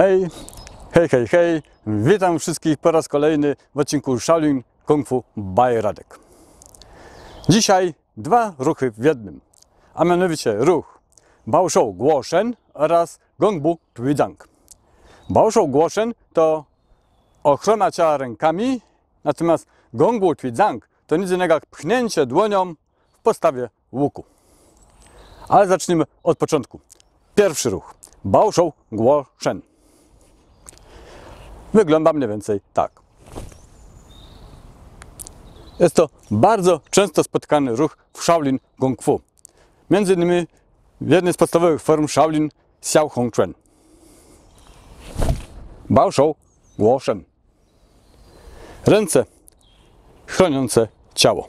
Hej, hej, hej, hej, witam wszystkich po raz kolejny w odcinku Shaolin Kung Fu by Radek. Dzisiaj dwa ruchy w jednym, a mianowicie ruch Bao Shou Suo Shen oraz Gōng tuīzhǎng. Bao Shou Suo Shen to ochrona ciała rękami, natomiast Gōng tuīzhǎng to nic innego jak pchnięcie dłonią w postawie łuku. Ale zacznijmy od początku. Pierwszy ruch Bao Shou Suo Shen. Wygląda mniej więcej tak. Jest to bardzo często spotykany ruch w Shaolin Kung Fu. Między innymi w jednej z podstawowych form Shaolin Xiao Hong Quan. Bao Shou Suo Shen. Ręce chroniące ciało.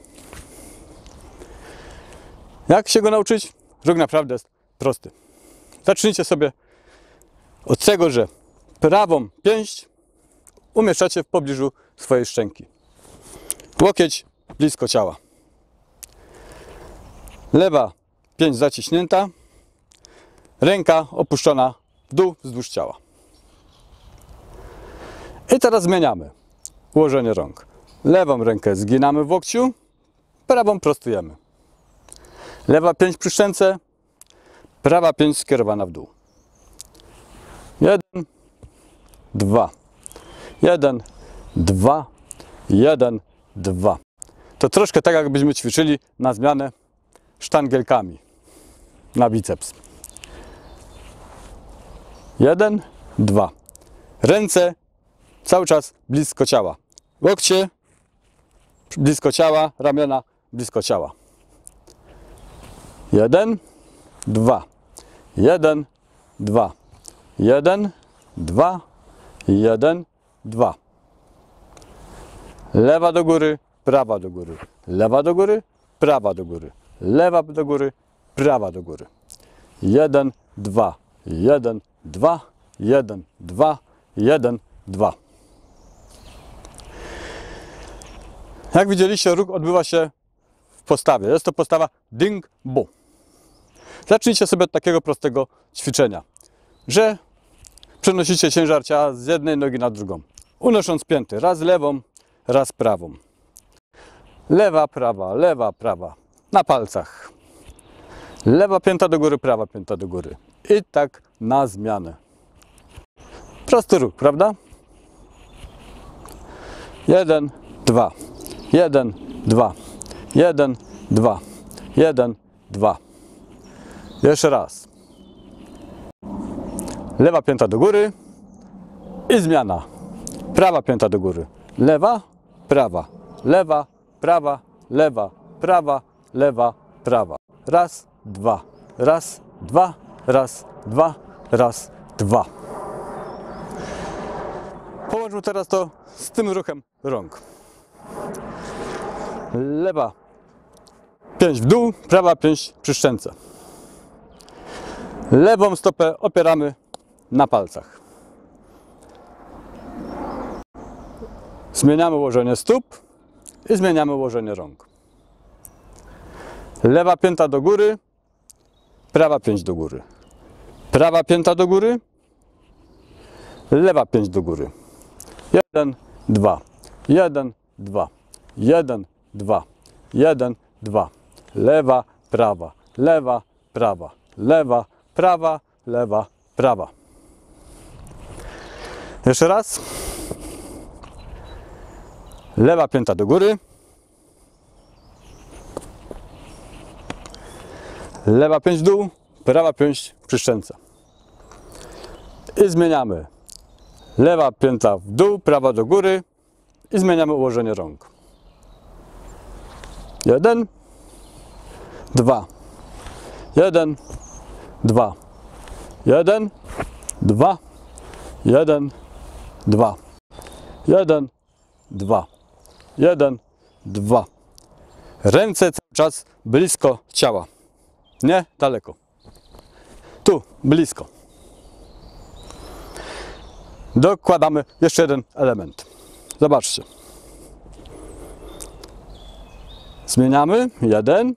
Jak się go nauczyć? Ruch naprawdę jest prosty. Zacznijcie sobie od tego, że prawą pięść umieszczacie w pobliżu swojej szczęki. Łokieć blisko ciała. Lewa pięść zaciśnięta, ręka opuszczona w dół wzdłuż ciała. I teraz zmieniamy ułożenie rąk. Lewą rękę zginamy w łokciu, prawą prostujemy. Lewa pięść przy szczęce, prawa pięść skierowana w dół. 1, 2. 1, 2, 1, 2. To troszkę tak, jakbyśmy ćwiczyli na zmianę sztangielkami na biceps. 1, 2. Ręce cały czas blisko ciała. Łokcie blisko ciała, ramiona blisko ciała. 1, 2. 1, 2. 1, 2. 1, 2. Lewa do góry, prawa do góry. Lewa do góry, prawa do góry. Lewa do góry, prawa do góry. 1, 2. 1, 2. 1, 2. 1, 2. Jak widzieliście, ruch odbywa się w postawie. Jest to postawa Ding Bu. Zacznijcie sobie od takiego prostego ćwiczenia, że przenosicie ciężar ciała z jednej nogi na drugą, unosząc pięty, raz lewą, raz prawą. Lewa, prawa, na palcach. Lewa pięta do góry, prawa pięta do góry. I tak na zmianę. Prosty ruch, prawda? 1, 2. 1, 2. 1, 2. 1, 2. Jeszcze raz. Lewa pięta do góry i zmiana. Prawa pięta do góry. Lewa, prawa. Lewa, prawa, lewa, prawa, lewa, prawa. Raz, dwa. Raz, dwa. Raz, dwa. Raz, dwa. Połączmy teraz to z tym ruchem rąk. Lewa pięść w dół, prawa pięść przy szczęce. Lewą stopę opieramy na palcach. Zmieniamy ułożenie stóp i zmieniamy ułożenie rąk. Lewa pięta do góry, prawa pięść do góry. Prawa pięta do góry, lewa pięść do góry. 1, 2. 1, 2. 1, 2. 1, 2. Lewa, prawa. Lewa, prawa. Lewa, prawa, lewa, prawa. Jeszcze raz. Lewa pięta do góry. Lewa pięść w dół, prawa pięść przy szczęce. I zmieniamy. Lewa pięta w dół, prawa do góry. I zmieniamy ułożenie rąk. 1, 2. 1, 2. 1, 2. 1, 2. 1, 2. 1, 2. Ręce cały czas blisko ciała. Nie daleko. Tu, blisko. Dokładamy jeszcze jeden element. Zobaczcie. Zmieniamy. 1.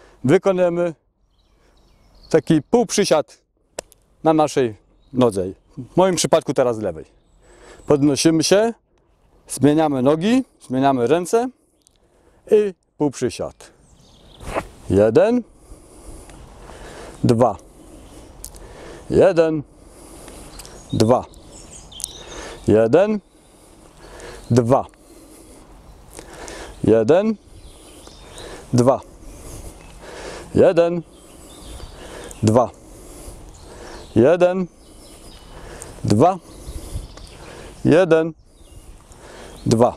Wykonujemy taki półprzysiad na naszej nodze. w moim przypadku teraz lewej. Podnosimy się, zmieniamy nogi, zmieniamy ręce i półprzysiad. 1, 2, 1, 2, 1, 2, 1, 2, 1, 2, 1, 2, 1, 2.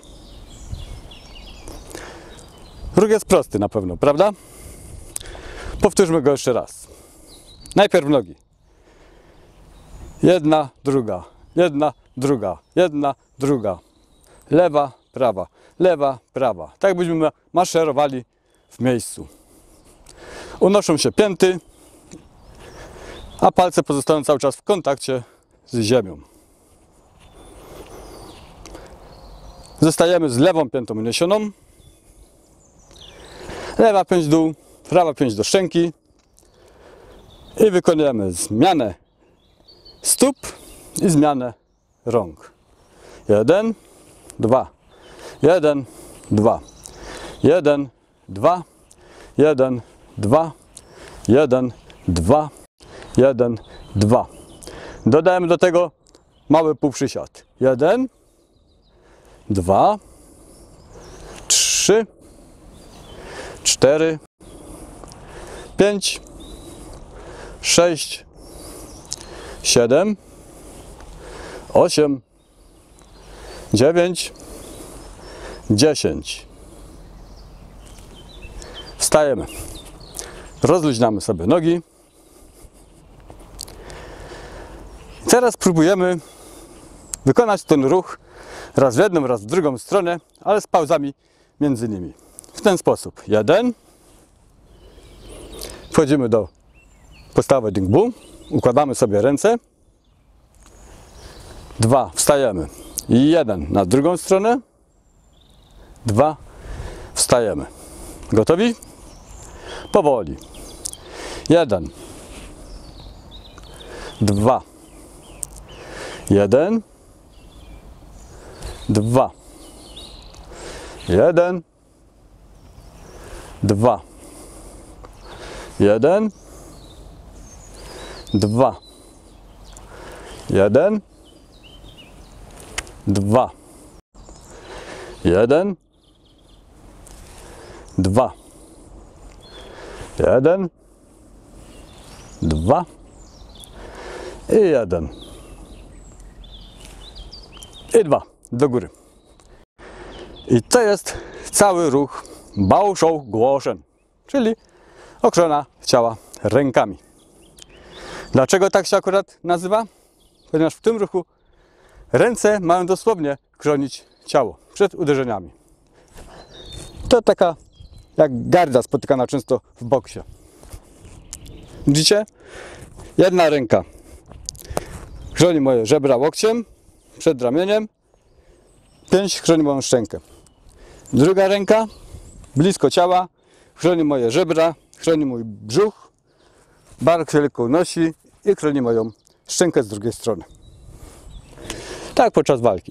Ruch jest prosty na pewno, prawda? Powtórzmy go jeszcze raz. Najpierw nogi. Jedna, druga, jedna, druga, jedna, druga. Lewa, prawa, lewa, prawa. Tak jakbyśmy maszerowali w miejscu. Unoszą się pięty, a palce pozostają cały czas w kontakcie z ziemią. Zostajemy z lewą piętą uniesioną. Lewa pięść w dół, prawa pięść do szczęki. I wykonujemy zmianę stóp i zmianę rąk. 1, 2, 1, 2, 1, 2, 1, 2, 1, 2, 1, 2. Dodajemy do tego mały półprzysiad. 1, 2, 3, 4, 5, 6, 7, 8, 9, 10. Wstajemy. Rozluźniamy sobie nogi. Teraz próbujemy wykonać ten ruch raz w jedną, raz w drugą stronę, ale z pauzami między nimi. W ten sposób. 1. Wchodzimy do postawy dingbu. Układamy sobie ręce. 2. Wstajemy. 1 na drugą stronę. 2. Wstajemy. Gotowi? Powoli. 1. 2. 1. 2. 1. 2. 1. 2. 1. 2. 1. 2. 1. 2. I 1. I 2. Do góry. I to jest cały ruch Bao Shou Suo Shen, czyli ochrona ciała rękami. Dlaczego tak się akurat nazywa? Ponieważ w tym ruchu ręce mają dosłownie chronić ciało przed uderzeniami. To taka jak garda spotykana często w boksie. Widzicie? Jedna ręka chroni moje żebra łokciem, przed ramieniem, pięść chroni moją szczękę. Druga ręka blisko ciała chroni moje żebra, chroni mój brzuch, bark się lekko unosi i chroni moją szczękę z drugiej strony. Tak podczas walki.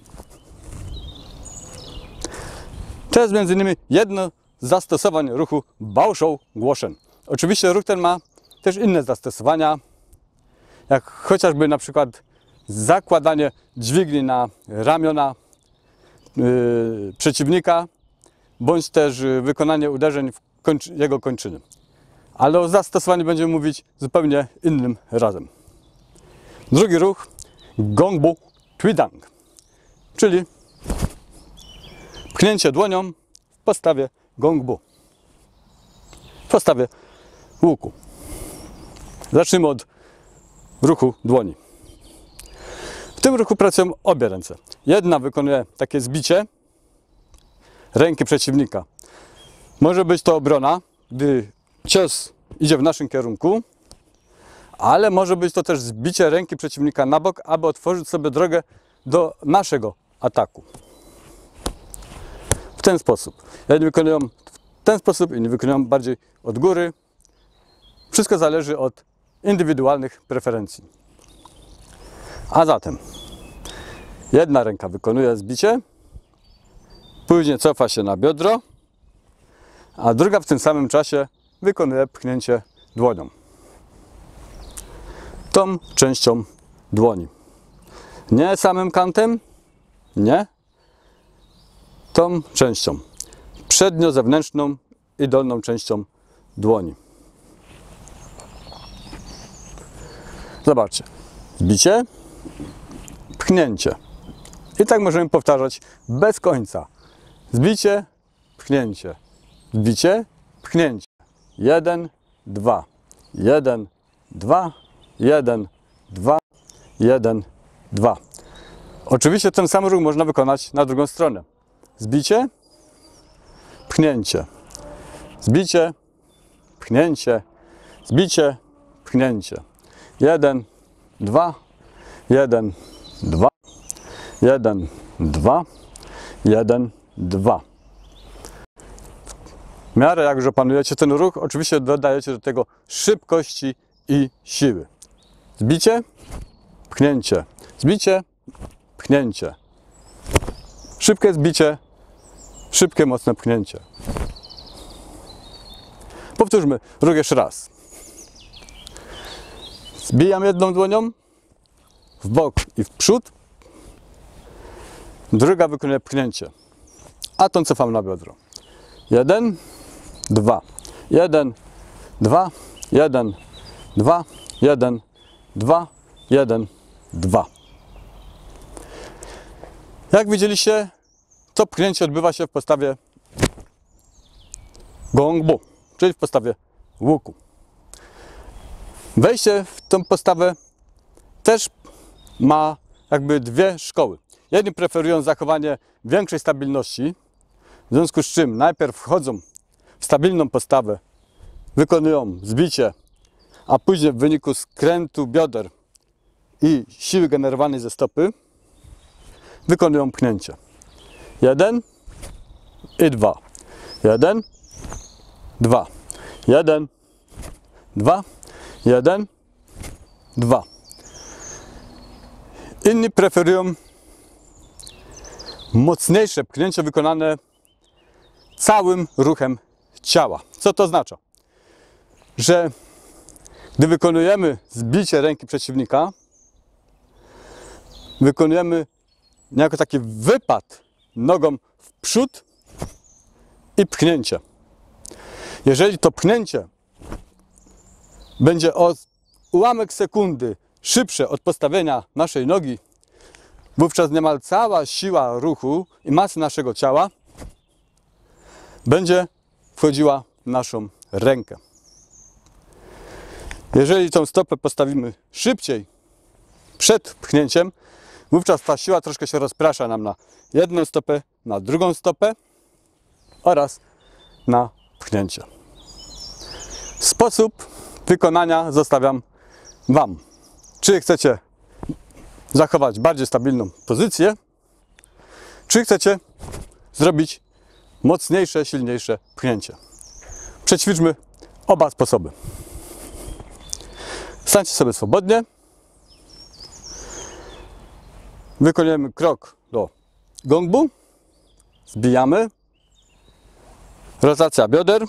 To jest między innymi jedno z zastosowań ruchu Bao Shou Suo Shen. Oczywiście ruch ten ma też inne zastosowania, jak chociażby na przykład zakładanie dźwigni na ramiona przeciwnika, bądź też wykonanie uderzeń w jego kończyny. Ale o zastosowaniu będziemy mówić zupełnie innym razem. Drugi ruch Gōng tuīzhǎng, czyli pchnięcie dłonią w postawie Gōng, w postawie łuku. Zacznijmy od ruchu dłoni. W tym ruchu pracują obie ręce. Jedna wykonuje takie zbicie ręki przeciwnika. Może być to obrona, gdy cios idzie w naszym kierunku, ale może być to też zbicie ręki przeciwnika na bok, aby otworzyć sobie drogę do naszego ataku. W ten sposób. Jedni wykonują w ten sposób, inni wykonują bardziej od góry. Wszystko zależy od indywidualnych preferencji. A zatem jedna ręka wykonuje zbicie, później cofa się na biodro, a druga w tym samym czasie wykonuje pchnięcie dłonią. Tą częścią dłoni. Nie samym kantem, nie. Tą częścią. Przednio-zewnętrzną i dolną częścią dłoni. Zobaczcie. Zbicie, pchnięcie. I tak możemy powtarzać bez końca. Zbicie, pchnięcie. Zbicie, pchnięcie. 1, 2. 1, 2. 1, 2. 1, 2. Oczywiście ten sam ruch można wykonać na drugą stronę. Zbicie, pchnięcie. Zbicie, pchnięcie. Zbicie, pchnięcie. 1, 2. 1, 2. 1, 2. 1, 2. W miarę jak już opanujecie ten ruch, oczywiście dodajecie do tego szybkości i siły. Zbicie, pchnięcie. Zbicie, pchnięcie. Szybkie zbicie, szybkie, mocne pchnięcie. Powtórzmy ruch jeszcze raz. Zbijam jedną dłonią w bok i w przód. Druga wykonuje pchnięcie. A tą cofam na biodro. 1, 2. 1, 2. 1, 2. 1, 2. 1, 2. Jak widzieliście, to pchnięcie odbywa się w postawie Gōng, czyli w postawie łuku. Wejście w tą postawę też ma jakby dwie szkoły. Jedni preferują zachowanie większej stabilności, w związku z czym najpierw wchodzą w stabilną postawę, wykonują zbicie, a później w wyniku skrętu bioder i siły generowanej ze stopy wykonują pchnięcie. 1 i 2. 1, 2. 1, 2. 1, 2. Inni preferują mocniejsze pchnięcie wykonane całym ruchem ciała. Co to oznacza? Że gdy wykonujemy zbicie ręki przeciwnika, wykonujemy niejako taki wypad nogą w przód i pchnięcie. Jeżeli to pchnięcie będzie o ułamek sekundy szybsze od postawienia naszej nogi, wówczas niemal cała siła ruchu i masy naszego ciała będzie wchodziła w naszą rękę. Jeżeli tą stopę postawimy szybciej przed pchnięciem, wówczas ta siła troszkę się rozprasza nam na jedną stopę, na drugą stopę oraz na pchnięcie. Sposób wykonania zostawiam Wam. Czy chcecie zachować bardziej stabilną pozycję, czy chcecie zrobić mocniejsze, silniejsze pchnięcie. Przećwiczmy oba sposoby. Stańcie sobie swobodnie. Wykonujemy krok do Gōng. Zbijamy. Rotacja bioder.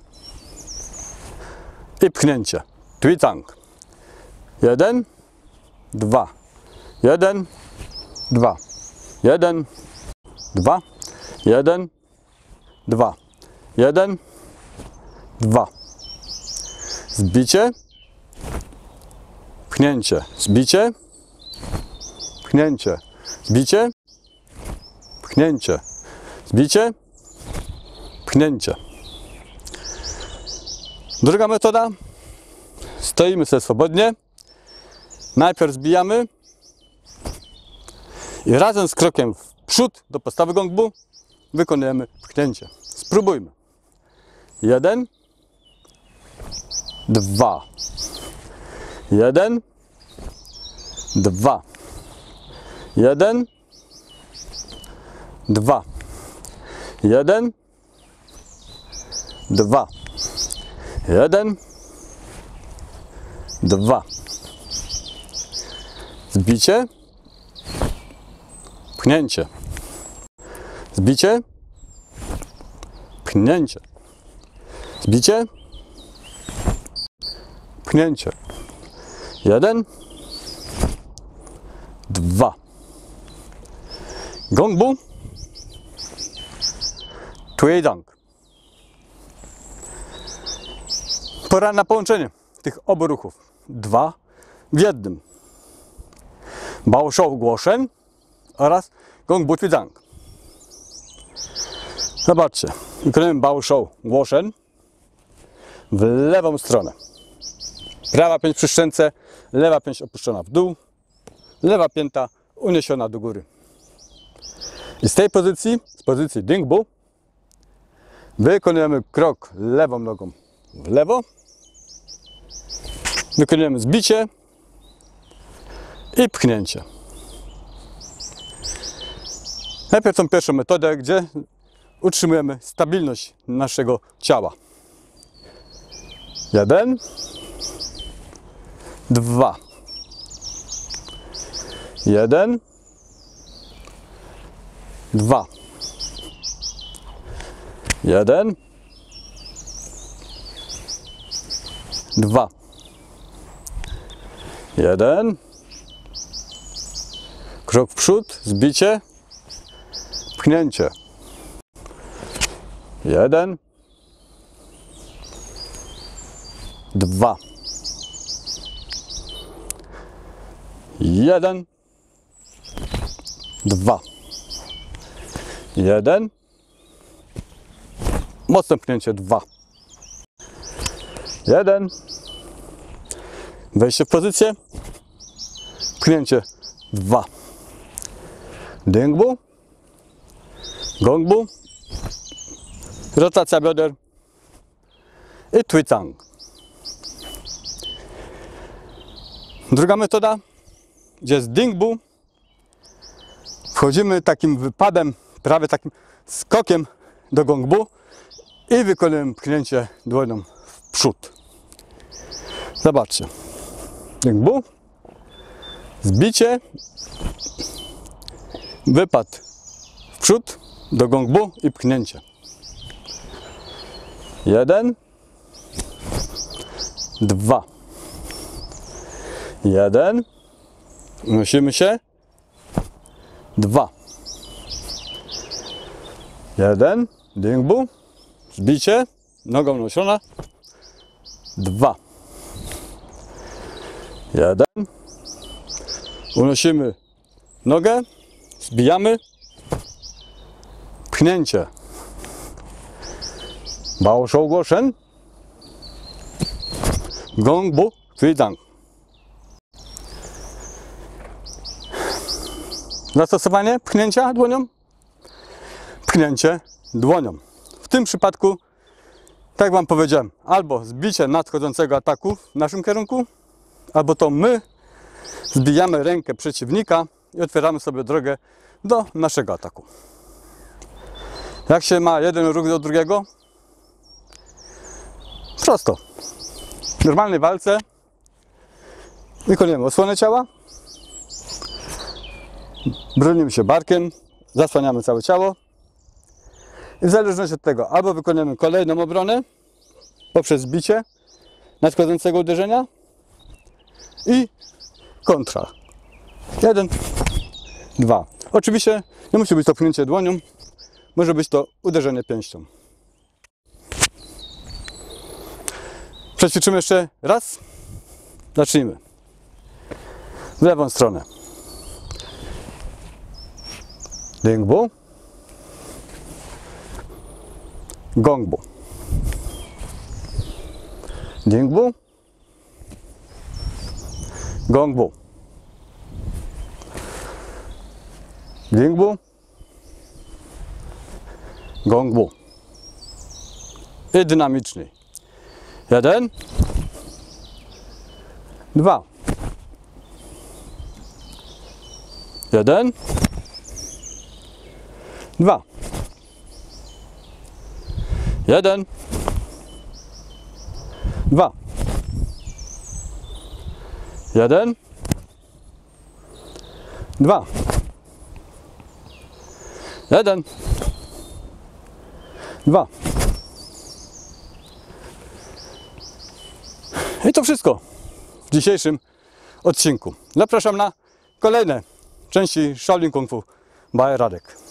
I pchnięcie. tuīzhǎng. 1, 2. 1, 2. 1, 2. 1, 2. 1, 2. Zbicie. Pchnięcie. Zbicie. Pchnięcie. Zbicie. Pchnięcie. Zbicie. Pchnięcie. Druga metoda. Stoimy sobie swobodnie. Najpierw zbijamy i razem z krokiem w przód do postawy Gōng wykonujemy pchnięcie. Spróbujmy. 1, 2. 1, 2. 1, 2. 1, 2. 1, 2. zbicie, pchnięcie, zbicie, pchnięcie, zbicie, pchnięcie. 1, 2. Gōng, tuīzhǎng. Pora na połączenie tych obu ruchów. 2 w jednym. Bao Shou Suo Shen oraz弓步推掌. Zobaczcie, wykonujemy Bao Shou Suo Shen w lewą stronę. Prawa pięść przy szczęce, lewa pięść opuszczona w dół, lewa pięta uniesiona do góry. I z tej pozycji, z pozycji Dingbu, wykonujemy krok lewą nogą w lewo, wykonujemy zbicie i pchnięcie. Najpierw tą pierwszą metodę, gdzie utrzymujemy stabilność naszego ciała. 1, 2. 1, 2. 1, 2. 1. Krok w przód, zbicie, pchnięcie. 1, 2. 1, 2. 1. Mocne pchnięcie 2. 1. Wejście w pozycję. Pchnięcie 2. Dingbu. Gōngbu. Rotacja bioder. I tuīzhǎng. Druga metoda, gdzie z Dingbu wchodzimy takim wypadem, prawie takim skokiem do Gōngbu i wykonujemy pchnięcie dłonią w przód. Zobaczcie. Dingbu, zbicie, wypad w przód do Gōngbu i pchnięcie. 1, 2. 1. Unosimy się. 2. 1. Dingbu. Zbicie. Noga uniesiona. 2. 1. Unosimy nogę. Zbijamy. Pchnięcie. Bao Shou Suo Shen.弓步推掌. Zastosowanie pchnięcia dłonią. Pchnięcie dłonią. W tym przypadku, tak jak wam powiedziałem, albo zbicie nadchodzącego ataku w naszym kierunku, albo to my zbijamy rękę przeciwnika i otwieramy sobie drogę do naszego ataku. Jak się ma jeden ruch do drugiego? Prosto. W normalnej walce wykonujemy osłonę ciała, bronimy się barkiem, zasłaniamy całe ciało i w zależności od tego albo wykonujemy kolejną obronę poprzez zbicie nadchodzącego uderzenia i kontra. 1, 2. Oczywiście nie musi być to pchnięcie dłonią, może być to uderzenie pięścią. Przećwiczymy jeszcze raz. Zacznijmy. W lewą stronę. Dingbu. Gōngbu. Dingbu. Gōngbu. Dingbu. Gōngbu. I dynamiczniej. 1, 2. 1, 2. 1, 2. 1, 2, 1, 2. I to wszystko w dzisiejszym odcinku. Zapraszam na kolejne części Shaolin Kung Fu by Radek.